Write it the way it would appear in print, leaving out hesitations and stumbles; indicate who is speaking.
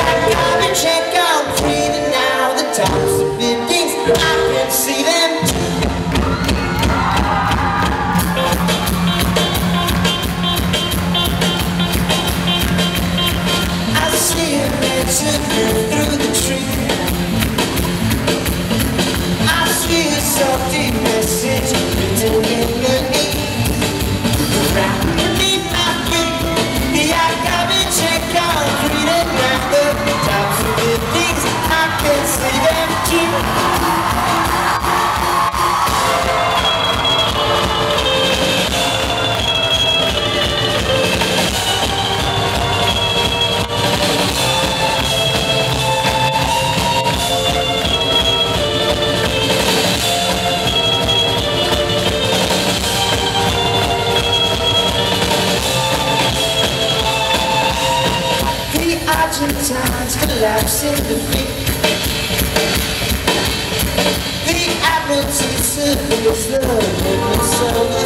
Speaker 1: garbage and concrete, and now the tops of buildings, I can see them. I see a mansion through the tree. I see a salty message written in the ink. Right beneath my feet, the garbage and concrete, and now the tops of buildings, I can see them too. Argentines collapse in defeat. The Admiralty surveys the limits of